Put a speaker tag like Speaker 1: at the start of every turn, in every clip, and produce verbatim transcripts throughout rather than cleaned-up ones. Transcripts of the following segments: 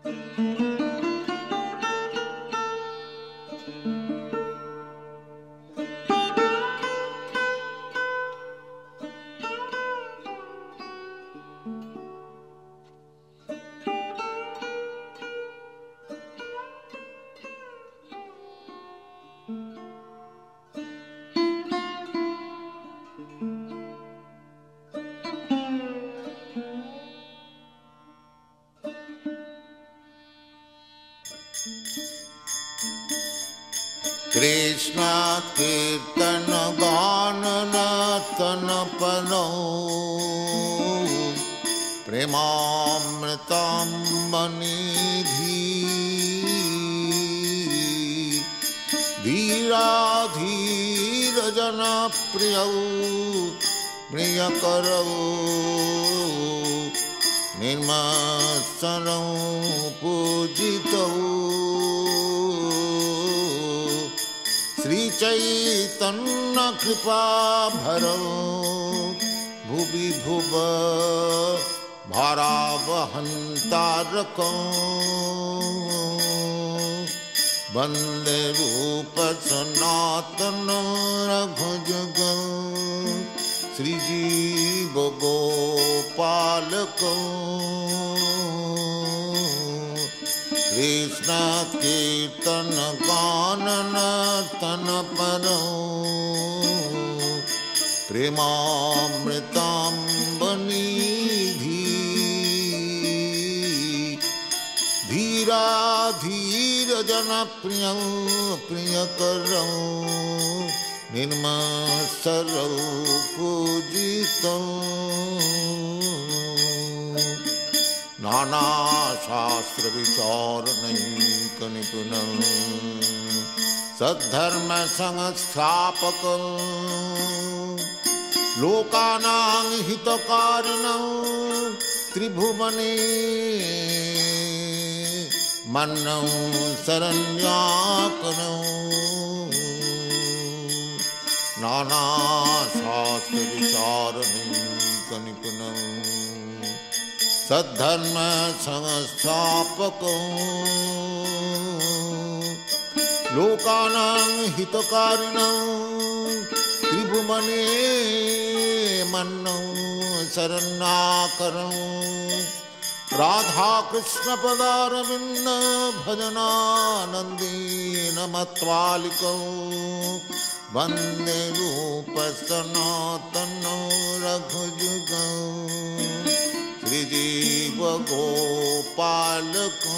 Speaker 1: कृष्ण कीर्तन गान नर्तन परो प्रेमामृतम्बनिधि धीराधीर जन प्रिय प्रियकरौ निर्मत्सरौ पूजितौ श्री चैतन्य कृपा भरो भुवि भुव भारावहंतारको वंदे रूप सनातन रघुजुग श्रीजीव गोपालको कृष्ण कीर्तन गान नर्तन परो प्रेमामृतम्बनिधि धीरा धीर जन प्रिय प्रियकरौ निर्मत्सरौ पूजितौ नाना शास्त्र विचारणैक निपुणं सद्धर्म संस्थापकं लोकानां हितकारिणं त्रिभुवने मन्नं शरण्याकरौ नाना शास्त्र विचारणैक निपुणं सद्धर्म संस्थापको लोकानां हितकारिणं त्रिभुवने मन्नं शरण्याकरं राधा कृष्ण पदारविन्द भजनानन्देन मत्वालिकौ वन्दे रूप सनातनौ रघुजुगौ श्रीजीव गोपालको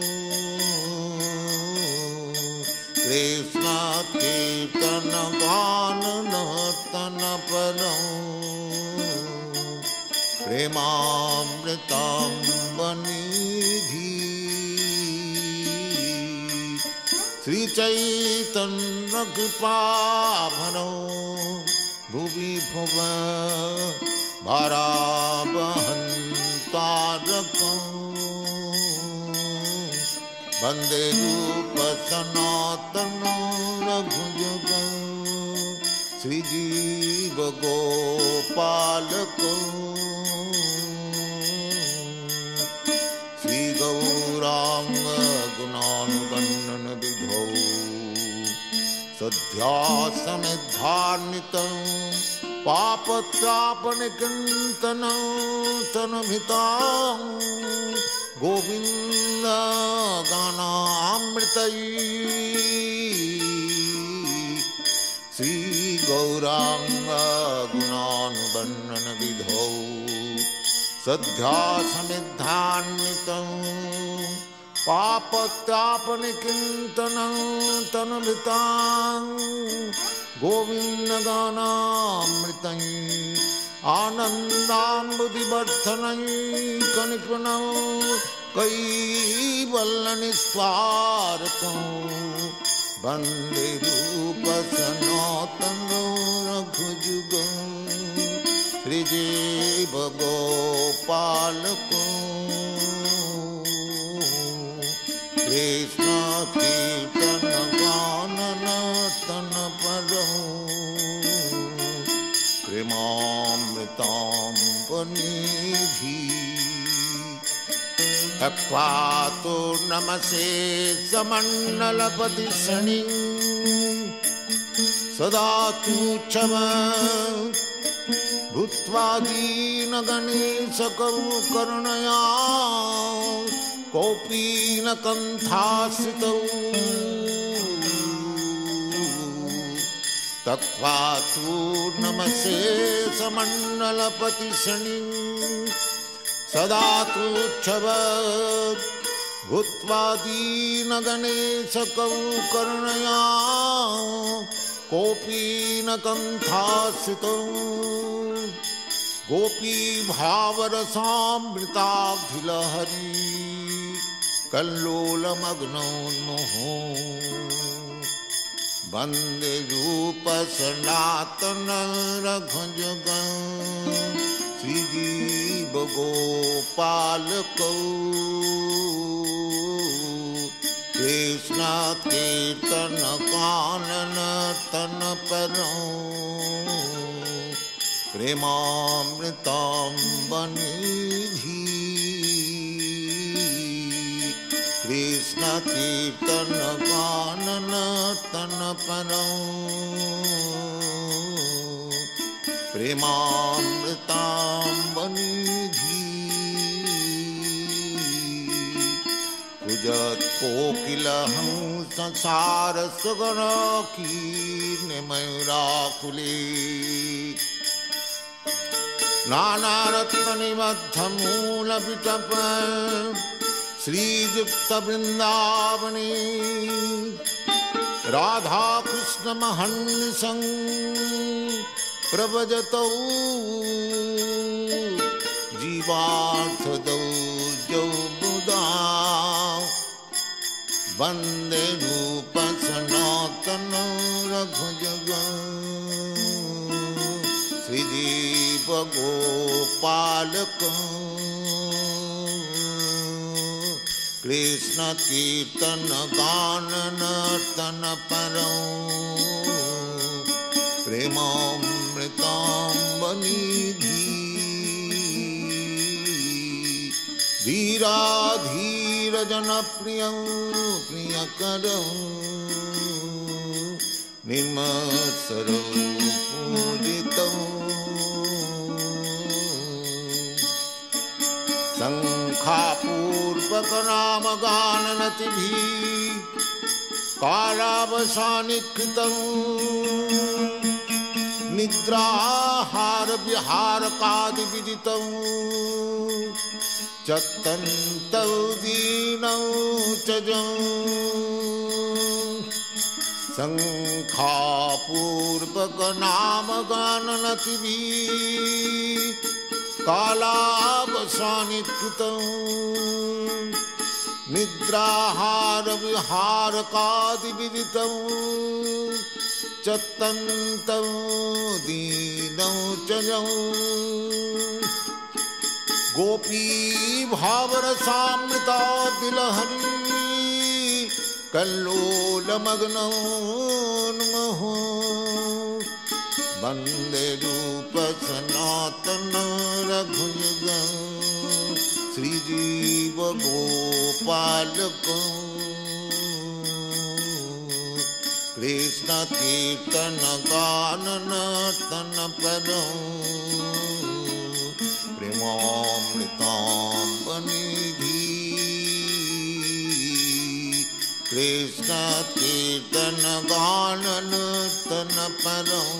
Speaker 1: कृष्ण कीर्तन गान नर्तन परो प्रेमामृतम्बनिधि श्री चैतन्य कृपा भरो भुवि भुव भारावहंतारको वंदे रूप सनातन रघुजुग श्रीजीव गोपालको श्री गौरांग गुणानुवर्णन विधौ सध्यासमिद्धार्नितं पापत्रापनिकृन्तनं तनुभृतां गोविन्द गानामृतैः श्री गौरांग गुणानुवर्णन विधौ सध्यासमिद्धार्नितं पापत्रापनिकृन्तनं तनुभृतां गोविन्द गानामृतैः आनन्दाम्बुधिवर्धनैकनिपुणं कैवल्यनिस्वारकं वन्दे रूप सनातनं रघुजुगं श्रीजीव गोपालको कृष्ण कीर्तन गान नर्तन परो प्रेमामृतम्बनिधि तत्वा तो नमसे समण्डलपतिशनि सदा तुच्छम भूत्वा दीनगणेशकरुकरुणया कोऽपि न कण्ठाश्रितौ तत्वा तु नमसे समण्डलपतिशनि सदा तुच्छम भूत्वा दीनगणेशकरुकरुणया कोऽपि न कण्ठाश्रितौ गोपी भावरसामृताभिलहरी कल्लोलमग्नोन्मुहो वन्दे रूपसनातन रघुजगं श्रीजीवगोपालकौ कृष्ण कीर्तन कानन तन परं प्रेमामृतं बनिधि कृष्ण कीर्तन कानन तन परं प्रेमामृतं बनिधि कुजत कोकिलहं संसार सुगण कीर्णमयूराकुले नानारत्ननिबद्धमूलविटप श्रीयुक्तवृन्दावने राधाकृष्णमहर्निशं प्रभजतौ जीवार्थदौ जौ मुदा वन्दे रूपसनातन रघुजगं श्रीजीवगोपालकं कृष्ण कीर्तन गानन तन परं प्रेमामृतं बनिधि धीराधीर जनप्रियं प्रियकरं निर्मत्सरं पूजितं शङ्खापूर्वक नामगाननतिभिः कालावसानिकृतं निद्राहार विहारकादिविदितं चत्तन्तौ दीनौ च जं शङ्खापूर्वक नामगाननतिभिः कालावसानिकृतं निद्राहार विहारकादिविदितं चत्तन्तौ दीनौ च जं गोपी भावरसामृताभिलहरी कल्लोलमग्नोन्मुहो वन्दे रूपसनातन रघुजगं श्रीजीवगोपालकं कृष्ण कीर्तन गानन तन परं प्रेमामृतं बनिधि कृष्ण कीर्तन गानन तन परं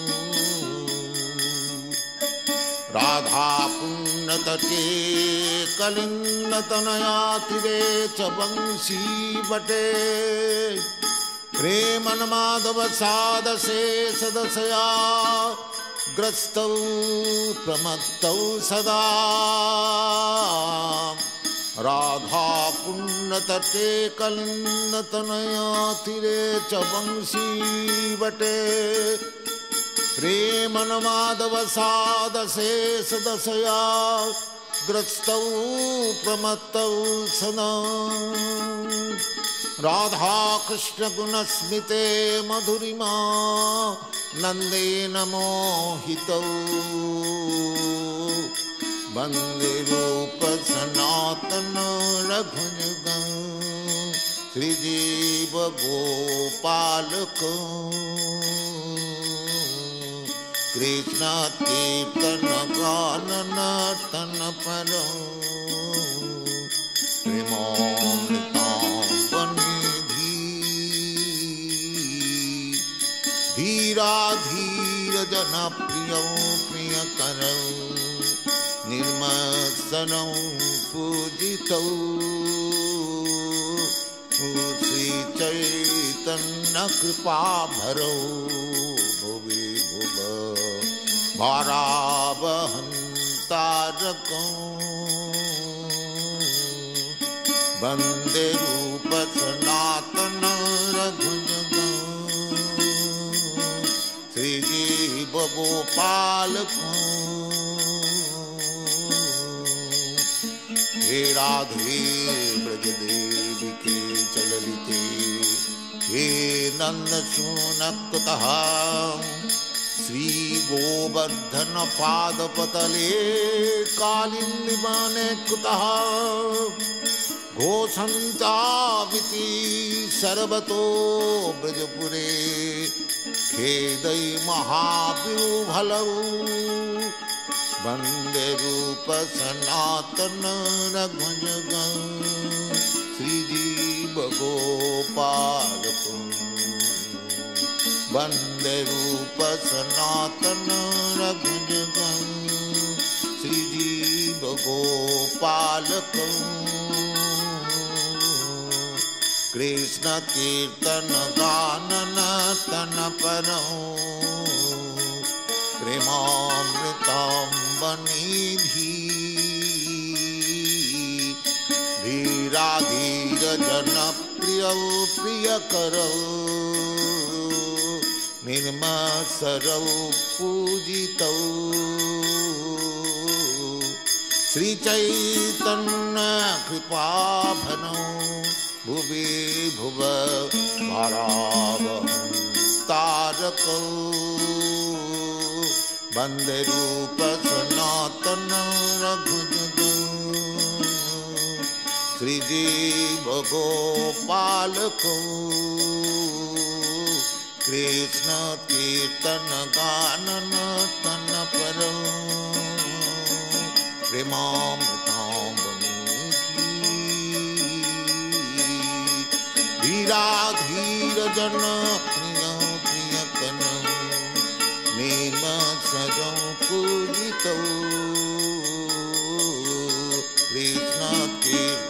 Speaker 1: राधा पुण्यतटे कलिन्दतनयातिरे च वंशीवटे प्रेमन्माधवसादशे सदशया ग्रस्तौ प्रमत्तौ सदा राधा पुण्यतटे कलिन्दतनयातिरे च वंशीवटे प्रेमन्माधवसादशे सदशया ग्रस्तौ प्रमत्तौ सदा राधा कृष्ण गुणस्मिते मधुरिमा नंदेन मोहितौ वन्दे रूप सना सनातन रघुजगं श्री जीव गोपालक कृष्ण कीर्तन गान नर्तन पर प्रेमामृतांबनिधि धीरा धीर जन प्रिय प्रियकर निर्मत्सर पूजित श्री चैतन्य कृपा भरो भुवि भुव भारावहंतारकं वंदे रूप सनातन रघुजगं श्री जीव गोपालकं हे राधे ब्रज देवी के चललिते हे नंद सुनकुतः श्री गोवर्धन पादपतले कालिंदिवने कुतः घोषन्ताविति सर्वतो ब्रजपुरे खेदै महाविभलौ वंदे रूप सनातन रघुजगं श्री जीव गोपालकं वंदे रूप सनातन रघुजगं श्री जीव गोपालकं कृष्ण कीर्तन गान नर्तन परं प्रेमामृतांबनिधि धीरा धीर जन प्रिय प्रियकर निर्मत्सर पूजित श्री चैतन्य कृपाभनो भुवि भुव भारावहंतारकं वंदे रूप सनातन रघुजगं श्री जीव गोपालकं कृष्ण कीर्तन गान नर्तन परं प्रेमामृतांबनिधि धीरा धीर जन प्रिय प्रियकन निर्मत्सरं पूजितौ कृष्ण कीर्तन